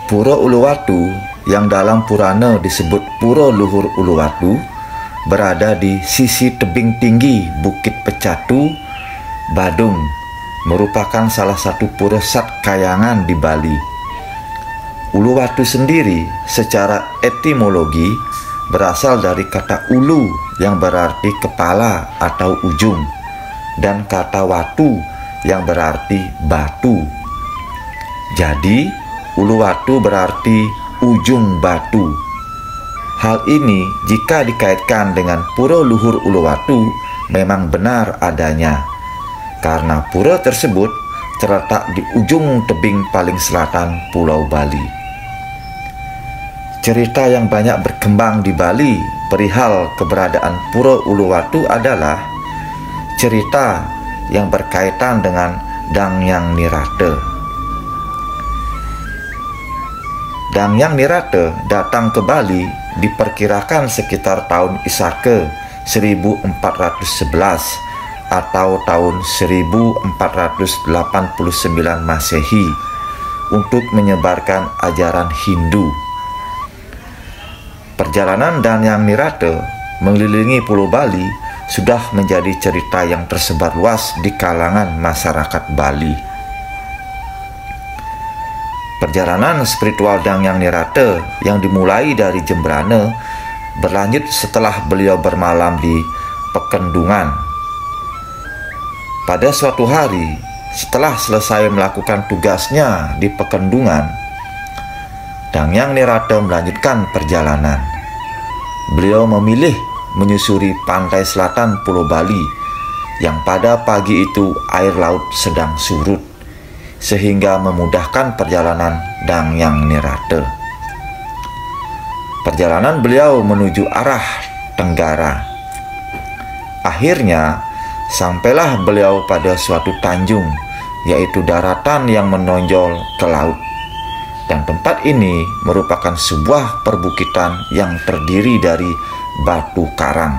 Pura Uluwatu yang dalam Purana disebut Pura Luhur Uluwatu berada di sisi tebing tinggi Bukit Pecatu, Badung, merupakan salah satu pura Satkayangan di Bali. Uluwatu sendiri secara etimologi berasal dari kata ulu yang berarti kepala atau ujung dan kata watu yang berarti batu. Jadi Uluwatu berarti ujung batu. Hal ini jika dikaitkan dengan Pura Luhur Uluwatu memang benar adanya, karena pura tersebut terletak di ujung tebing paling selatan Pulau Bali. Cerita yang banyak berkembang di Bali perihal keberadaan Pura Uluwatu adalah cerita yang berkaitan dengan Dangyang Nirate. Dangyang Nirate datang ke Bali diperkirakan sekitar tahun Isake 1411 atau tahun 1489 Masehi untuk menyebarkan ajaran Hindu. Perjalanan Dangyang Nirate mengelilingi Pulau Bali sudah menjadi cerita yang tersebar luas di kalangan masyarakat Bali. Perjalanan spiritual Dangyang Nirate yang dimulai dari Jembrana berlanjut setelah beliau bermalam di Pekendungan. Pada suatu hari, setelah selesai melakukan tugasnya di Pekendungan, Dangyang Nirate melanjutkan perjalanan. Beliau memilih menyusuri pantai selatan Pulau Bali yang pada pagi itu air laut sedang surut, sehingga memudahkan perjalanan Dangyang Nirate. Perjalanan beliau menuju arah tenggara. Akhirnya, sampailah beliau pada suatu tanjung, yaitu daratan yang menonjol ke laut. Dan tempat ini merupakan sebuah perbukitan yang terdiri dari batu karang.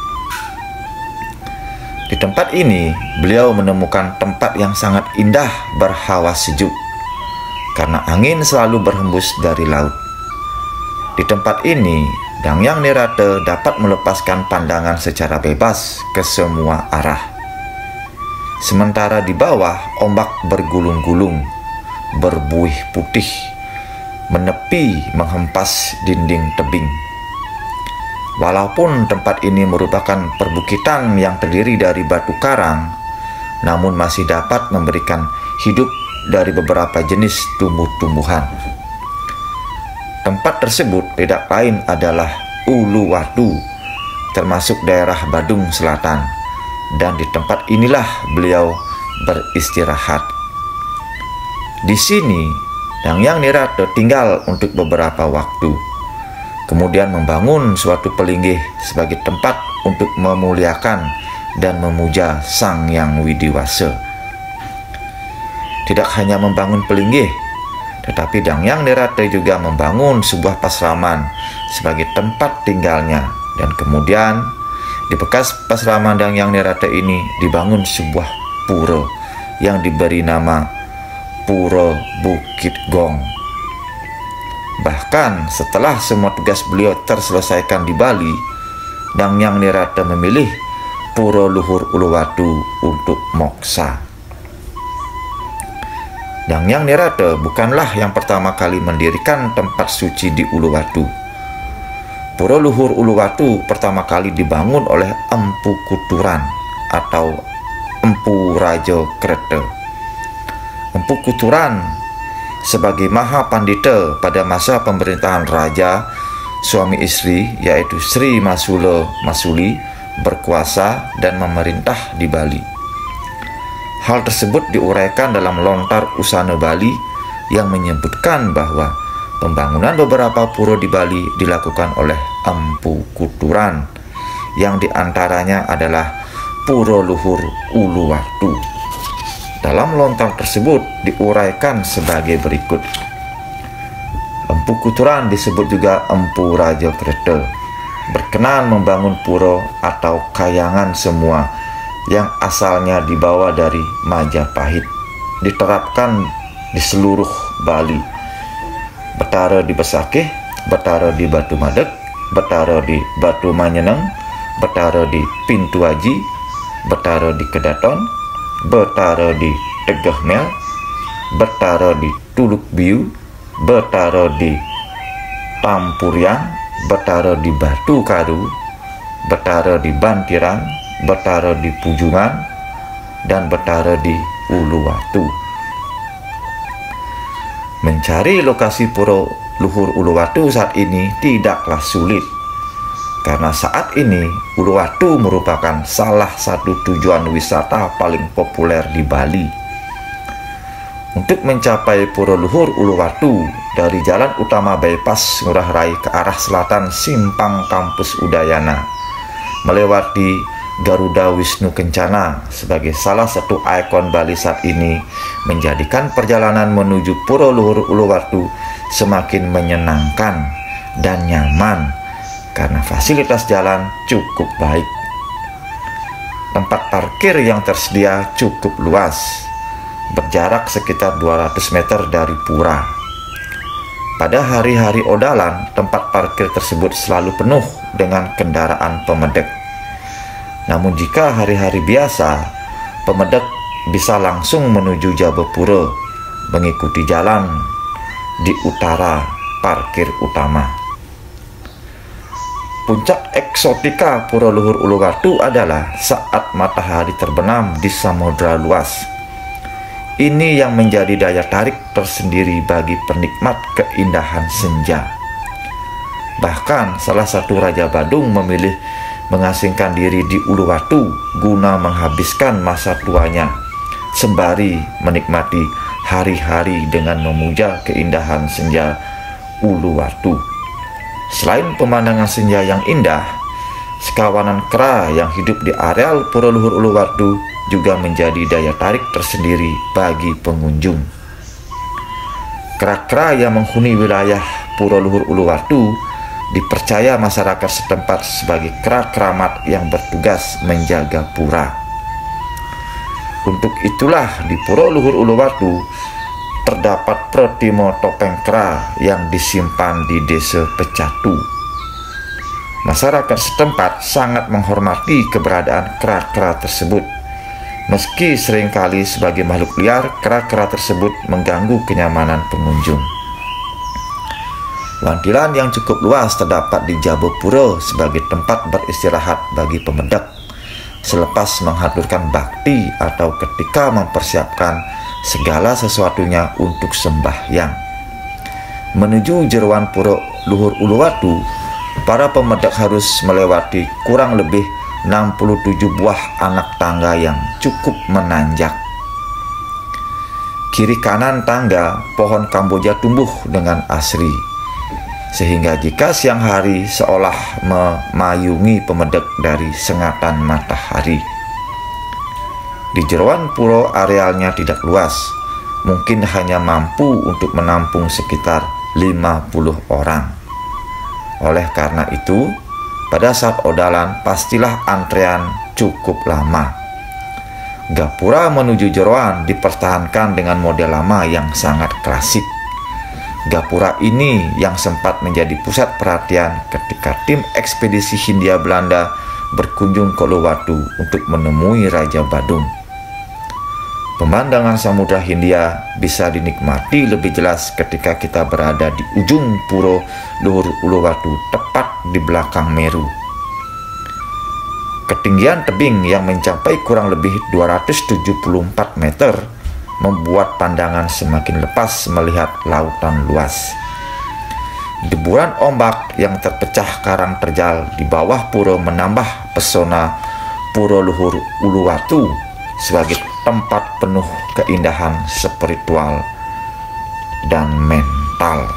Di tempat ini, beliau menemukan tempat yang sangat indah berhawa sejuk, karena angin selalu berhembus dari laut. Di tempat ini, Dangyang Nirate dapat melepaskan pandangan secara bebas ke semua arah. Sementara di bawah, ombak bergulung-gulung, berbuih putih, menepi menghempas dinding tebing. Walaupun tempat ini merupakan perbukitan yang terdiri dari batu karang, namun masih dapat memberikan hidup dari beberapa jenis tumbuh-tumbuhan. Tempat tersebut tidak lain adalah Uluwatu, termasuk daerah Badung Selatan, dan di tempat inilah beliau beristirahat. Di sini, Dangyang Nirate tinggal untuk beberapa waktu, kemudian membangun suatu pelinggih sebagai tempat untuk memuliakan dan memuja Sang Hyang Widiwasa. Tidak hanya membangun pelinggih, tetapi Dangyang Nirate juga membangun sebuah pasraman sebagai tempat tinggalnya, dan kemudian di bekas pasraman Dangyang Nirate ini dibangun sebuah pura yang diberi nama Pura Bukit Gong. Bahkan setelah semua tugas beliau terselesaikan di Bali, Dangyang Nirate memilih Pura Luhur Uluwatu untuk moksa. Dangyang Nirate bukanlah yang pertama kali mendirikan tempat suci di Uluwatu. Pura Luhur Uluwatu pertama kali dibangun oleh Empu Kuturan atau Empu Raja Kreta. Empu Kuturan sebagai Maha Pandita pada masa pemerintahan Raja suami istri, yaitu Sri Masula Masuli, berkuasa dan memerintah di Bali. Hal tersebut diuraikan dalam Lontar Usana Bali yang menyebutkan bahwa pembangunan beberapa pura di Bali dilakukan oleh Empu Kuturan, yang diantaranya adalah Pura Luhur Uluwatu. Dalam lontar tersebut diuraikan sebagai berikut. Empu Kuturan disebut juga Empu Raja Kreta, berkenan membangun pura atau kayangan semua yang asalnya dibawa dari Majapahit, diterapkan di seluruh Bali. betara di Besakeh, betara di Batu Madeg, betara di Batu Manyeneng, betara di Pintu Aji, betara di Kedaton, betara di Tegah Mel, betara di Tuluk Biu, betara di Tampuriang, betara di Batu Karu, betara di Bantirang, betara di Pujungan, dan betara di Uluwatu. Mencari lokasi pura luhur Uluwatu saat ini tidaklah sulit, karena saat ini Uluwatu merupakan salah satu tujuan wisata paling populer di Bali. Untuk mencapai pura luhur Uluwatu dari jalan utama bypass Ngurah Rai ke arah selatan Simpang Kampus Udayana, melewati Garuda Wisnu Kencana sebagai salah satu ikon Bali saat ini, menjadikan perjalanan menuju pura luhur Uluwatu semakin menyenangkan dan nyaman karena fasilitas jalan cukup baik. Tempat parkir yang tersedia cukup luas, berjarak sekitar 200 meter dari pura. Pada hari-hari odalan, tempat parkir tersebut selalu penuh dengan kendaraan pemedek. Namun jika hari-hari biasa, pemedek bisa langsung menuju Jabapura mengikuti jalan di utara parkir utama. Puncak eksotika pura luhur Uluwatu adalah saat matahari terbenam di samudra luas. Ini yang menjadi daya tarik tersendiri bagi penikmat keindahan senja. Bahkan salah satu Raja Badung memilih mengasingkan diri di Uluwatu guna menghabiskan masa tuanya sembari menikmati hari-hari dengan memuja keindahan senja Uluwatu. Selain pemandangan senja yang indah, sekawanan kera yang hidup di areal pura luhur Uluwatu juga menjadi daya tarik tersendiri bagi pengunjung. Kera-kera yang menghuni wilayah pura luhur Uluwatu dipercaya masyarakat setempat sebagai kera keramat yang bertugas menjaga pura. Untuk itulah di pura luhur Uluwatu terdapat Pratimo topeng kera yang disimpan di Desa Pecatu. Masyarakat setempat sangat menghormati keberadaan kera-kera tersebut. Meski seringkali sebagai makhluk liar, kera-kera tersebut mengganggu kenyamanan pengunjung. Wantilan yang cukup luas terdapat di Jabapura sebagai tempat beristirahat bagi pemedek selepas menghaturkan bakti atau ketika mempersiapkan segala sesuatunya untuk sembahyang. Menuju jeruan pura luhur Uluwatu, para pemedek harus melewati kurang lebih 67 buah anak tangga yang cukup menanjak. Kiri kanan tangga pohon Kamboja tumbuh dengan asri, sehingga jika siang hari seolah memayungi pemedek dari sengatan matahari. Di jeruan pura arealnya tidak luas, mungkin hanya mampu untuk menampung sekitar 50 orang. Oleh karena itu, pada saat odalan pastilah antrean cukup lama. Gapura menuju jeruan dipertahankan dengan model lama yang sangat klasik. Gapura ini yang sempat menjadi pusat perhatian ketika tim ekspedisi Hindia Belanda berkunjung ke Uluwatu untuk menemui Raja Badung. Pemandangan Samudra Hindia bisa dinikmati lebih jelas ketika kita berada di ujung pura luhur Uluwatu, tepat di belakang Meru. Ketinggian tebing yang mencapai kurang lebih 274 meter membuat pandangan semakin lepas melihat lautan luas. Deburan ombak yang terpecah karang terjal di bawah pura menambah pesona pura luhur Uluwatu sebagai tempat penuh keindahan spiritual dan mental.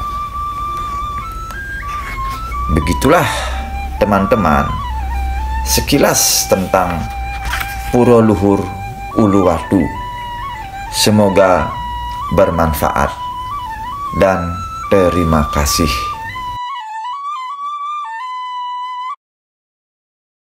Begitulah teman-teman sekilas tentang pura luhur Uluwatu. Semoga bermanfaat dan terima kasih.